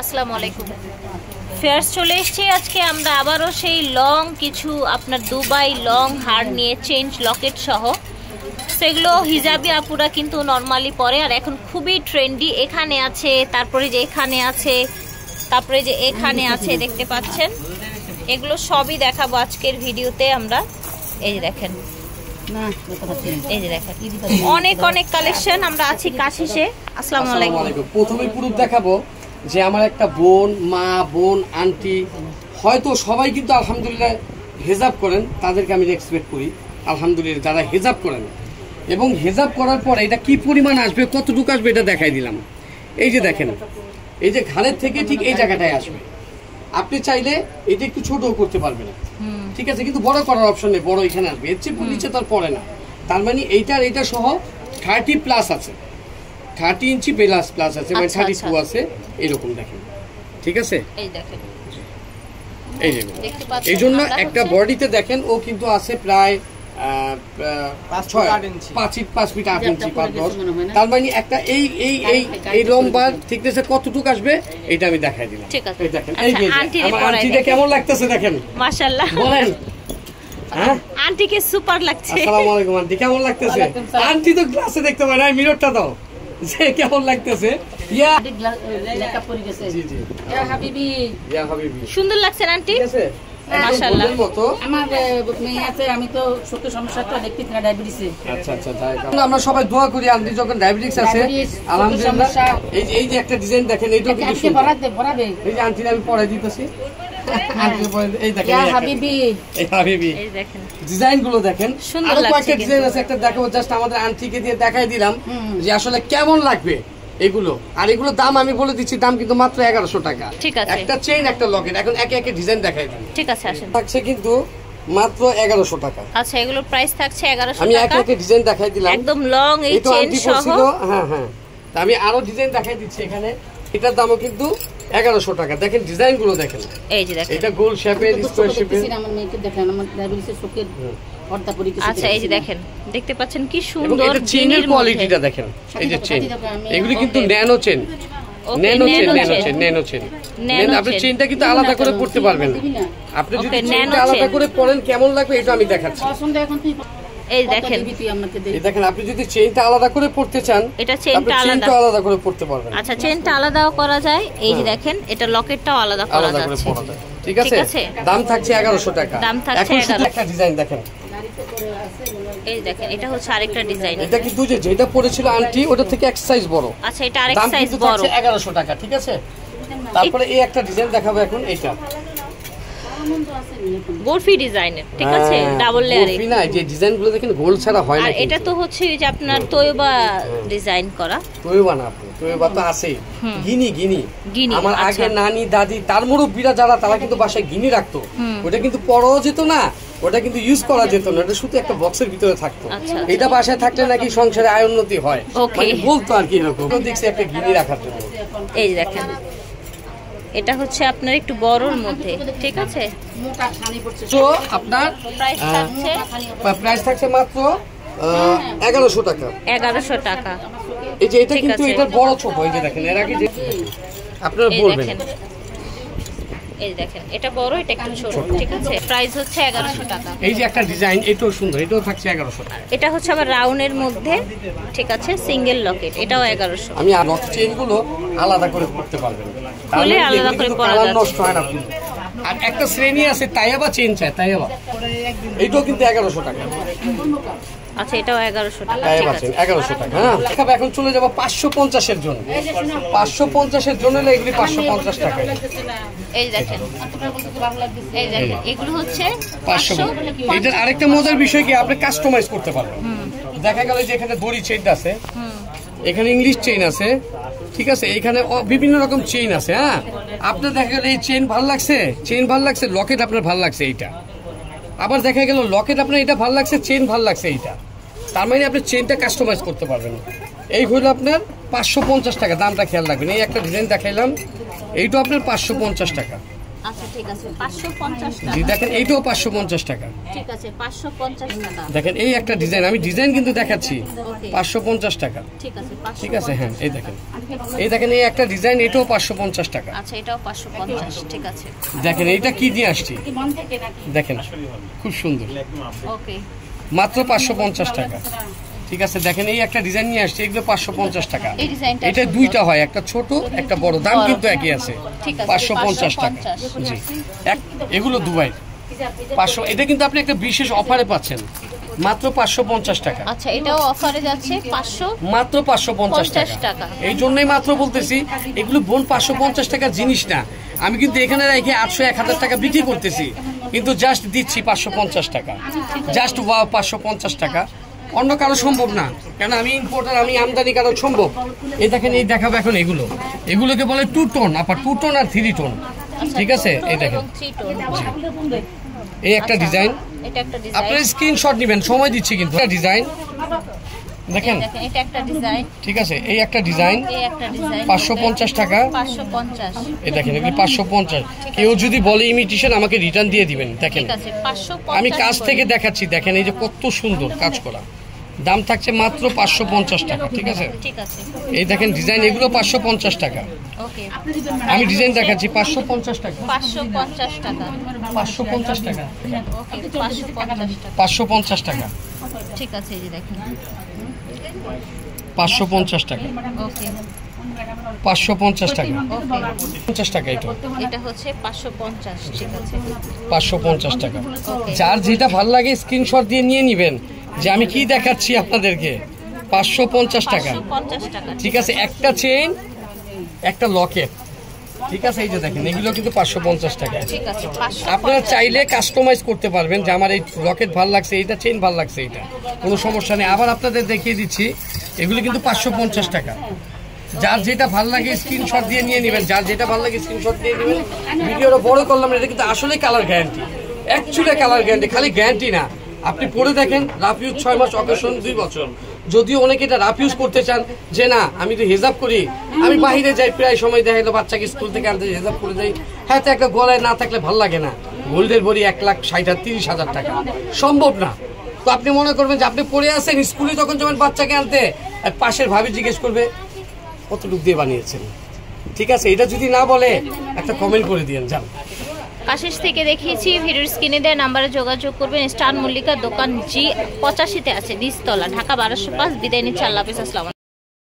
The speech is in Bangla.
আসসালামু আলাইকুম। ফেয়ার্স চলে এসেছি আজকে আমরা আবারও সেই লং কিছু আপনার দুবাই লং হার নিয়ে চেঞ্জ লকেট সহ, সেগুলো হিজাবি আপুরা কিন্তু নর্মালি পরে আর এখন খুবই ট্রেন্ডি। এখানে আছে, তারপরে যে এখানে আছে, তারপরে যে এখানে আছে, দেখতে পাচ্ছেন। এগুলো সবই দেখাবো আজকের ভিডিওতে আমরা। এই যে দেখেন, এই যে দেখেন অনেক অনেক কালেকশন। আমরা আছি কাশিসে। আসসালামু আলাইকুম। প্রথমে পুরো দেখাবো যে আমার একটা বোন, মা, বোন, আন্টি, হয়তো সবাই কিন্তু আলহামদুলিল্লাহ হেজাব করেন, তাদেরকে আমি রেসপেক্ট করি আলহামদুলিল্লাহ যারা হেজাব করেন। এবং হেজাব করার পরে এটা কি পরিমাণ আসবে, কতটুকু আসবে এটা দেখাই দিলাম। এই যে দেখেন, এই যে ঘাড়ের থেকে ঠিক এই জায়গাটায় আসবে। আপনি চাইলে এটা একটু ছোটও করতে পারবেন, ঠিক আছে, কিন্তু বড় করার অপশন নেই, বড় এখানে আসবে, এর চেয়ে নিচে তার পরে না। তার মানে এইটার এইটা সহ 30+ আছে, 30 ইঞ্চি প্লাস আছে, মানে 32 আছে, এরকম দেখেন, ঠিক আছে। এই দেখেন, এই যে এই জন্য একটা বডিতে দেখেন ও কিন্তু আছে প্রায় 5 ফিট 8 ইঞ্চি 5-10। তার মানে একটা এই এই এই এই লম্বার থিকনেসে কতটুকু আসবে এটা আমি দেখাই দিলাম। ঠিক আছে, এই দেখেন, এই যে আমার আন্টিটা কেমন লাগতেছে দেখেন, মাশাআল্লাহ বলেন। হ্যাঁ, আন্টিকে সুপার লাগছে। আসসালামু আলাইকুম আন্টি, কেমন লাগতেছে? আন্টি তো গ্লাসে দেখতে পারে না, মিররটা দাও যে কেমন লাগতেছে। ইয়া লেখা পড়ে গেছে। জি জি, ইয়া হাবিবি, ইয়া হাবিবি, সুন্দর লাগছে আন্টি, ঠিক আছে। মাশাআল্লাহ। আমার মেয়ে আছে, আমি তো চোখের সমস্যাটা দেখতে না, ডায়াবেটিসে। আচ্ছা আচ্ছা, আমরা সবাই দোয়া করি আন্টি যখন ডায়াবেটিস আছে আলহামদুলিল্লাহ। এই যে একটা ডিজাইন দেখেন, এইটাও কিন্তু সুন্দর। বরাবে এই যে আন্টি আমি পরে দিতেছি, এই দেখেন ইয়া হাবিবি, এই হাবিবি, এই দেখেন ডিজাইন গুলো দেখেন। সুন্দর আরো লাগছে কয়েকটা ডিজাইন আছে, একটা দেখাবো, জাস্ট আমাদের আন্টিকে দিয়ে দেখাই দিলাম যে আসলে কেমন লাগবে এগুলো। আর এগুলো দাম আমি বলে দিচ্ছি, দাম কিন্তু মাত্র 1100 টাকা। ঠিক আছে, একটা চেইন, একটা লকেট। এখন একে একে ডিজাইন দেখাই দিই। ঠিক আছে, আসেন। থাকছে কিন্তু মাত্র 1100 টাকা। আচ্ছা, এগুলোর প্রাইস থাকছে 1100 আমি টাকা। একে একে ডিজাইন দেখাই দিলাম, একদম লং এই এই তো চেন আন্টি সহ। পড়ছিল। হ্যাঁ হ্যাঁ, আমি আরো ডিজাইন দেখাই দিচ্ছি এখানে। এটার দামও কিন্তু 1100 টাকা। দেখেন ডিজাইন গুলো দেখেন, এই যে দেখেন, এটা গোল শেপের, স্কয়ার শেপের। আমার মেয়েকে দেখেন, আমার ডায়াবেটিসের চোখের পর্দা পড়ে গেছে। আচ্ছা, এই যে দেখেন, দেখতে পাচ্ছেন কি এবং সুন্দর এটা চেইনের কোয়ালিটিটা দেখেন। এই যে চেইন, এগুলি কিন্তু ন্যানো চেইন, ন্যানো চেইন। আপনি চেইনটা কিন্তু আলাদা করে পড়তে পারবেন। আপনি যদি চেইনটা আলাদা করে পরেন কেমন লাগবে এটা আমি দেখাচ্ছি। এই দেখেন, এই দেখেন, আপনি যদি চেইনটা আলাদা করে পড়তে চান, এটা চেইনটা আলাদা করে পড়তে পারবেন। আচ্ছা, চেইনটা আলাদাও করা যায়। এই যে দেখেন, এটা লকেটটাও আলাদা করা যাচ্ছে। ঠিক আছে, দাম থাকছে 1100 টাকা। দাম থাকছে 1100 একটা ডিজাইন দেখেন, এই দেখেন, এটা হচ্ছে আরেকটা ডিজাইন। এটা কিন্তু যেটা পড়েছিল আন্টি ওটা থেকে এক সাইজ বড়। আচ্ছা, এটা আরেক সাইজ বড়, 1100 টাকা। ঠিক আছে, তারপরে এই একটা ডিজাইন দেখাবো এখন। এইটা বরফি ডিজাইনের, ঠিক আছে, ডাবল লেয়ারে। বরফি না, যে ডিজাইনগুলো দেখেন গোল ছাড়া হয় না। আর এটা তো হচ্ছে যে আপনার তৈবা ডিজাইন করা। তৈবা না, আপনি তৈবা তো আছেই। গিনি আমার আগে নানি দাদি তার মুরব্বিরা যারা, তারা কিন্তু বাসায় গিনি রাখতো। ওটা কিন্তু পড়াও যেত না, ওটা কিন্তু ইউজ করা যেত না, এটা শুধু একটা বক্সের ভিতরে থাকতো। এটা বাসায় থাকলে নাকি সংসারে আয় উন্নতি হয়, মানে বলতো আর কি এরকম। দেখছি একটা গিনি রাখার জন্য। এই দেখেন, এটা হচ্ছে আপনার একটু বড়র মধ্যে, ঠিক আছে। তো আপনার প্রাইস থাকছে মাত্র 1100 টাকা। 1100 টাকা। এই যে এটা কিন্তু এটার বড় ছোট, এই যে দেখেন, এর আগে যে আপনারা বলবেন, এই দেখেন, এটা বড়, এটা একটু ছোট, ঠিক আছে। প্রাইস হচ্ছে 1100 টাকা। এই যে একটা ডিজাইন, এটাও সুন্দর, এটাও থাকছে 1100 টাকা। এটা হচ্ছে আবার রাউন্ডের মধ্যে, ঠিক আছে, সিঙ্গেল লকেট, এটাও 1100। আমি আর লক চেইন গুলো আলাদা করে করতে পারবেন, তাহলে আলাদা করে পরা যাচ্ছে, নষ্ট হয় না। আর একটা শ্রেণী আছে তাইয়াবা চেইন চাই, তাইয়াবা, এটাও কিন্তু 1100 টাকা। আচ্ছা, এটাও 1100 টাকা, ঠিক আছে, 1100 টাকা। হ্যাঁ, এখন চলে যাব 550 এর জন্য। 550 এর জন্য এগুলি 550 টাকা। এই দেখেন, এই দেখেন, এগুলো হচ্ছে 500। এটার আরেকটা মজার বিষয় কি, আপনি কাস্টমাইজ করতে পারবেন। দেখা গেল যে এখানে দড়ি চেইন আছে, এখানে ইংলিশ চেইন আছে, ঠিক আছে, এখানে বিভিন্ন রকম চেইন আছে। হ্যাঁ, আপনার দেখা গেল এই চেইন ভালো লাগছে, লকেট আপনার ভালো লাগছে এইটা। আবার দেখা গেল লকেট আপনার এটা ভালো লাগছে, চেইন ভালো লাগছে এইটা। তার মানে আপনি চেইনটা কাস্টমাইজ করতে পারবেন। এই হলো আপনার 550 টাকা। দামটা খেয়াল রাখবেন। এই একটা ডিজাইন দেখাইলাম, এইটা আপনার 550 টাকা। আচ্ছা ঠিক আছে 550 টাকা। জি দেখেন এইটাও 550 টাকা। ঠিক আছে 550 টাকা। দেখেন এই একটা ডিজাইন, আমি ডিজাইন কিন্তু দেখাচ্ছি, ওকে 550 টাকা। ঠিক আছে ঠিক আছে হ্যাঁ এই দেখেন, এই দেখেন এই একটা ডিজাইন, এটাও 550 টাকা। আচ্ছা এটাও 550 ঠিক আছে। দেখেন এইটা কি দিয়ে আসছি, মন থেকে নাকি দেখেন খুব সুন্দর, ওকে মাত্র 550 টাকা। ঠিক আছে দেখেন এই একটা ডিজাইন নিয়ে আসছে, এগুলো 550 টাকা। এই ডিজাইনটা এটা দুইটা হয়, একটা ছোট একটা বড়, দাম কিন্তু একই আছে, ঠিক আছে 550 টাকা। জি এগুলো দুবাই 500, এটা কিন্তু আপনি একটা বিশেষ অফারে পাচ্ছেন মাত্র 550 টাকা। আচ্ছা এটাও অফারে যাচ্ছে 500 মাত্র 550 টাকা। এই জন্যই মাত্র বলতেছি, এগুলো বোন 550 টাকার জিনিস না, আমি কিন্তু এখানে রেখে 800-1000 টাকা বিক্রি করতেছি, কিন্তু জাস্ট দিচ্ছি 550 টাকা, জাস্ট ওয়াও 550 টাকা। অন্য কারো সম্ভব না, কেন আমি ইম্পোর্টার, আমি আমদানি কারো সম্ভব। এই দেখেন এই দেখাবো এখন, এগুলোকে বলে 2 টোন, আবার 2 টোন আর 3 টোন। ঠিক আছে এই দেখেন এই একটা ডিজাইন, এটা একটা ডিজাইন, আপনারা স্ক্রিনশট নেবেন, সময় দিচ্ছি কিন্তু। ডিজাইন দেখেন, দেখেন এটা একটা ডিজাইন, ঠিক আছে এই একটা ডিজাইন এই একটা ডিজাইন 550 টাকা। 550 এই দেখেন এগুলি 550। কেউ যদি বলে ইমিটেশন, আমাকে রিটার্ন দিয়ে দিবেন। দেখেন ঠিক আছে 550 আমি কাজ থেকে দেখাচ্ছি, দেখেন এই যে কত সুন্দর কাজ করা, দাম থাকছে মাত্র 550 টাকা। ঠিক আছে ঠিক আছে এই দেখেন ডিজাইন, এগুলো 550 টাকা। ওকে আমি ডিজাইন দেখাচ্ছি 550 টাকা, 550 টাকা 550 টাকা, ওকে 550 টাকা 550 টাকা, ঠিক আছে এই যে দেখেন 550 টাকা, ওকে 550 টাকা, ওকে 50 টাকা। এটা এটা হচ্ছে 550 ঠিক আছে 550 টাকা। ওকে যার যেটা ভালো লাগে স্ক্রিনশট দিয়ে নিয়ে নেবেন, যে আমি কি দেখাচ্ছি আপনাদেরকে। 550 টাকা। 550 টাকা ঠিক আছে একটা চেইন একটা লকেট। ঠিক আছে এই যে দেখেন এগুলো কিন্তু 550 টাকা। ঠিক আছে 550 আপনারা চাইলে কাস্টমাইজ করতে পারবেন, যে আমার এই লকেট ভালো লাগছে, এইটা চেইন ভালো লাগছে, এইটা কোনো সমস্যা নেই। আবার আপনাদের দেখিয়ে দিচ্ছি, এগুলো কিন্তু 550 টাকা। যার যেটা ভালো লাগে স্ক্রিনশট দিয়ে নিয়ে নেবেন, যার যেটা ভালো লাগে স্ক্রিনশট দিয়ে নেবেন। ভিডিওটা বড় করলাম না, এটা কিন্তু আসলে colour guarantee, actually colour guarantee, খালি গ্যারান্টি না। আপনি পরে দেখেন, রাফ ইউজ 6 মাস, অকেশন 2 বছর। যদিও অনেকে এটা রাফ ইউজ করতে চান, যে না আমি তো হেজাব করি, আমি বাইরে যাই, প্রায় সময় দেখা গেলো বাচ্চাকে স্কুল থেকে আনতে হেজাব করে যাই, হ্যাঁ তো একটা গলায় না থাকলে ভালো লাগে না। গোল্ডের বড়ি 1,60,000-30,000 টাকা, সম্ভব না। তো আপনি মনে করবেন যে আপনি পড়ে আসেন, স্কুলে যখন যাবেন বাচ্চাকে আনতে, আর পাশের ভাবি জিজ্ঞেস করবে কতটুকু দিয়ে বানিয়েছেন। ঠিক আছে এটা যদি না বলে, একটা কমেন্ট করে দিয়েন যান। কাশিস থেকে দেখিয়েছি, ভিডিওর স্ক্রিনে দেওয়া নাম্বারে যোগাযোগ করবেন। স্টার মল্লিকা দোকান G85-তে আছে, নিচতলা, ঢাকা 1205। বিদায় নিচ্ছি, আল্লাহ হাফেজ, আসসালামু আলাইকুম।